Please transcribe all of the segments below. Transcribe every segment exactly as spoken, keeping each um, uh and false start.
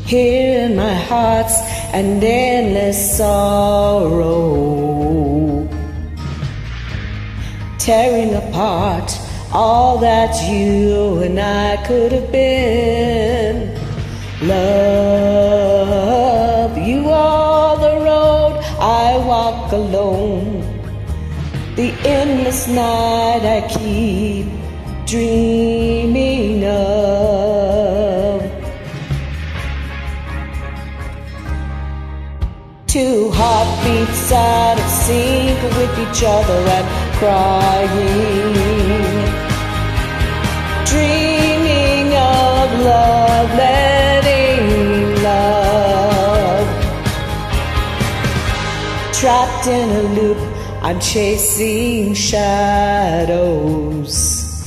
here in my heart's an endless sorrow, tearing apart all that you and I could have been. Love, you are the road I walk alone, the endless night I keep dreaming of. Two heartbeats out of sync with each other and crying, dreaming of love, letting love. Trapped in a loop, I'm chasing shadows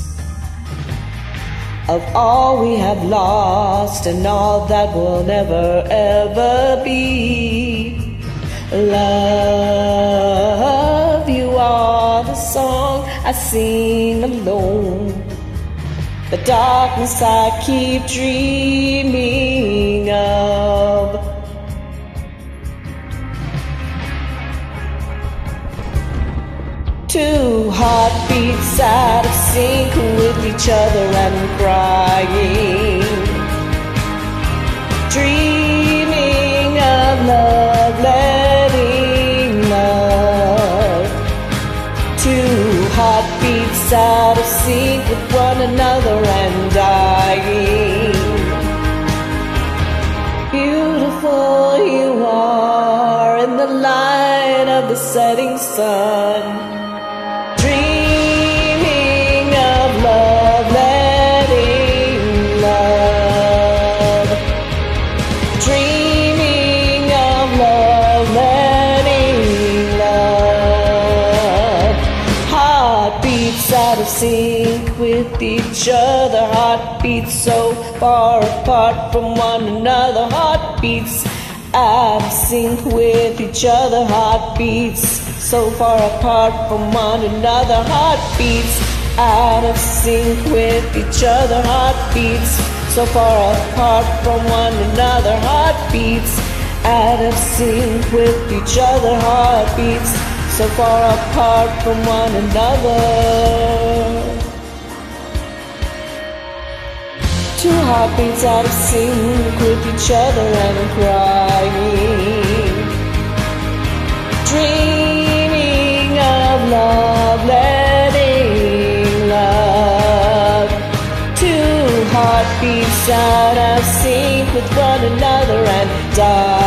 of all we have lost and all that will never ever be. Love, you are the song I sing alone, the darkness I keep dreaming of. Two heartbeats out of sync with each other and crying, dreaming of love, letting love. Two heartbeats out of sync with one another and dying. Beautiful you are in the light of the setting sun, dreaming of love, letting love. Dreaming of love, letting love. Heartbeats out of sync with each other, heartbeats so far apart from one another, heartbeats out of sync with each other, heartbeats so far apart from one another, heartbeats out of sync with each other, heartbeats so far apart from one another, heartbeats out of sync with each other, heartbeats so far apart from one another. Two heartbeats out of sync with each other and crying, dreaming of love, letting love. Two heartbeats out of sync with one another and dying.